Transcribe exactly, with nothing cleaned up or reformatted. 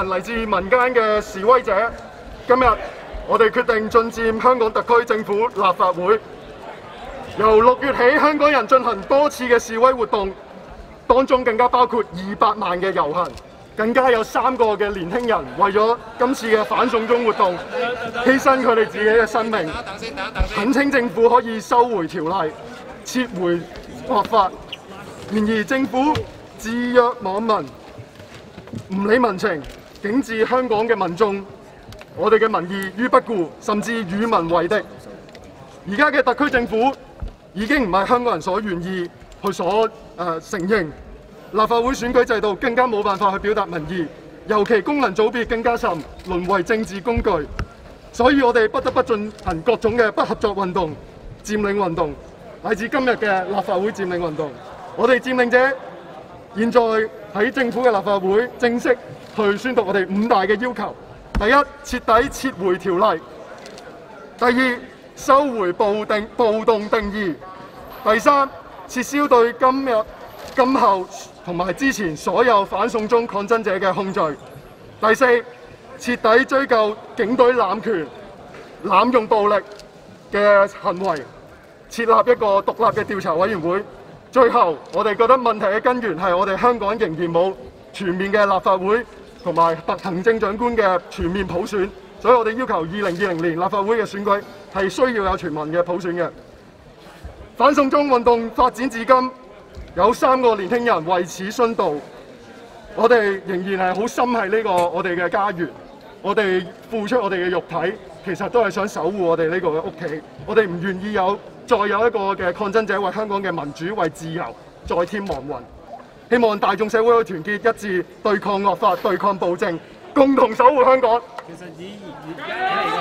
嚟自民間嘅示威者，今日我哋決定進佔香港特區政府立法會。由六月起，香港人進行多次嘅示威活動，當中更加包括二百萬嘅遊行，更加有三個嘅年輕人為咗今次嘅反送中活動，犧牲佢哋自己嘅生命。懇請政府可以收回條例，撤回惡法。然而政府置若罔聞，唔理民情，竟置香港嘅民眾、我哋嘅民意於不顧，甚至與民為敵。而家嘅特區政府已經唔係香港人所願意去所誒、呃、承認，立法會選舉制度更加冇辦法去表達民意，尤其功能組別更加甚，淪為政治工具。所以我哋不得不進行各種嘅不合作運動、佔領運動，乃至今日嘅立法會佔領運動。我哋佔領者現在喺政府嘅立法會正式去宣讀我哋五大嘅要求：第一，徹底撤回條例；第二，收回暴定暴動定義；第三，撤銷對今日、今後同埋之前所有反送中抗爭者嘅控罪；第四，徹底追究警隊濫權、濫用暴力嘅行為，設立一個獨立嘅調查委員會。最後，我哋覺得問題嘅根源係我哋香港仍然冇全面嘅立法會同埋特行政長官嘅全面普選，所以我哋要求二零二零年立法會嘅選舉係需要有全民嘅普選嘅。反送中運動發展至今，有三個年輕人為此殉道，我哋仍然係好心係呢個我哋嘅家園，我哋付出我哋嘅肉體，其實都係想守護我哋呢個嘅屋企，我哋唔願意有再有一個嘅抗爭者為香港嘅民主、為自由再添亡魂。希望大眾社會去團結一致，對抗惡法、對抗暴政，共同守護香港。其實以而家